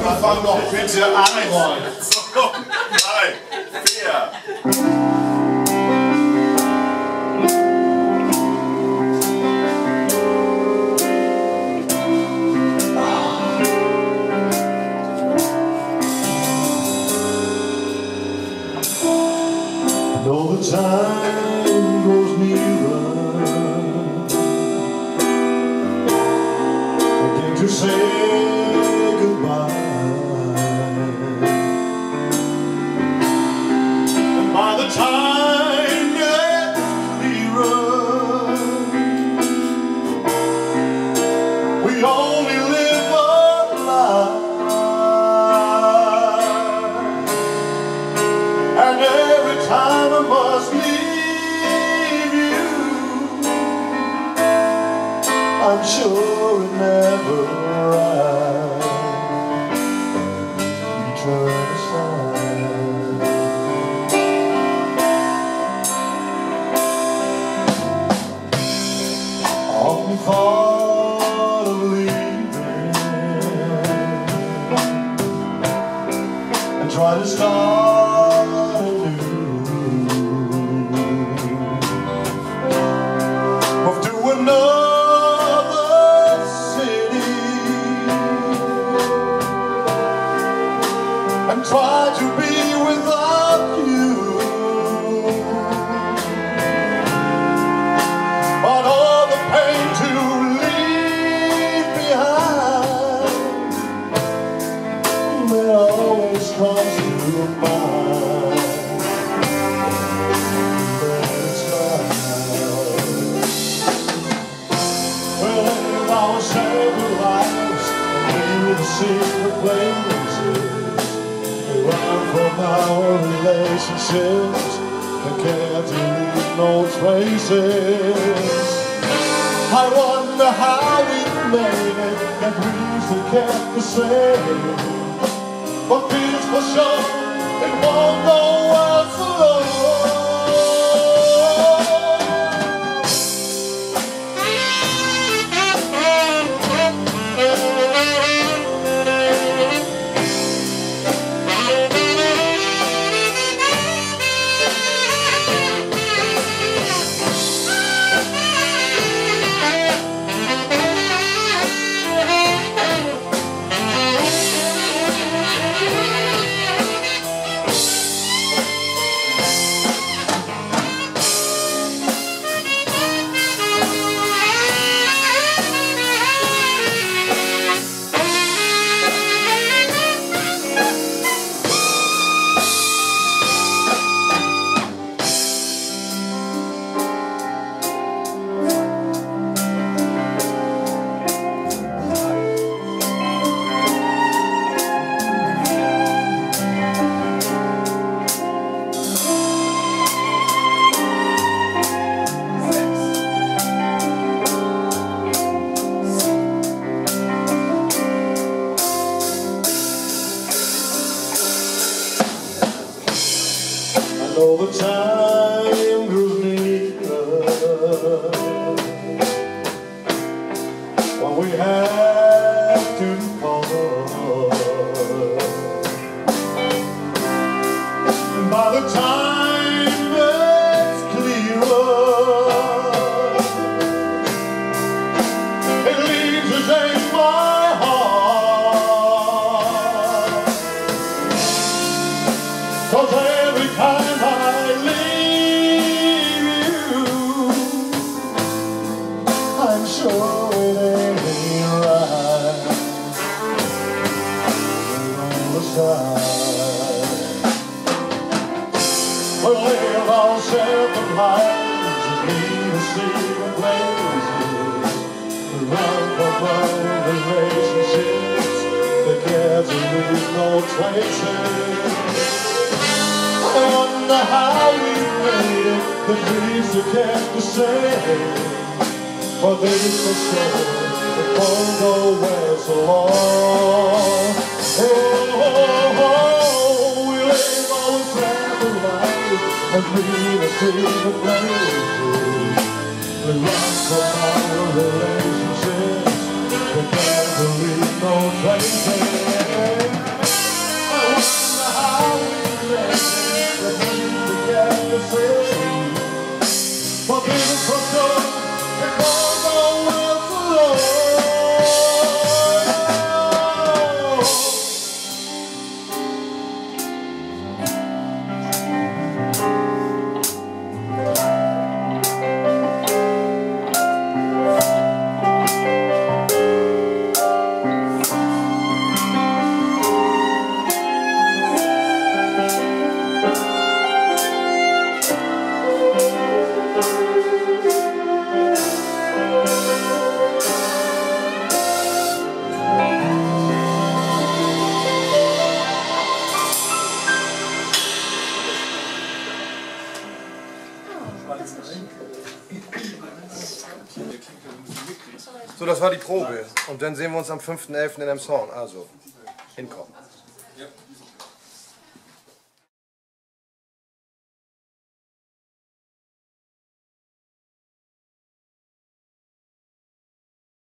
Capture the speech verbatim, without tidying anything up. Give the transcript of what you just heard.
Wir fangen doch bitte an. Drei, vier. Though the time grows nearer, begin to say goodbye, and by the time gets clearer, we only live a lie, and every time I must leave you, I'm sure it never right. You turn aside. Often thought of leaving and try to start anew, move to another city and try to be without you, but all the pain to leave behind, that always comes to mind. We'll live our several lives, leave the secret places, we run from our relationships, and can't leave no traces. I wonder how we made it, and we still kept the same. But this for sure, it won't go as alone. I know the time grows nearer when we have to part, and by the time it's clearer, it leaves us in my heart, 'cause every time I leave you, I'm sure it ain't right. We're on the side. We'll live our separate lives and leave us secret places. We run from our relationships that can't leave no traces. I wonder how we made it, the dreams that kept the same. But they for sure, it won't go where so long. Oh, oh, oh, we live our separate lives and leave us secret places. We run from our relationships, we can't leave no traces. So, das war die Probe. Und dann sehen wir uns am fünften elften in Emshorn. Also, hinkommen.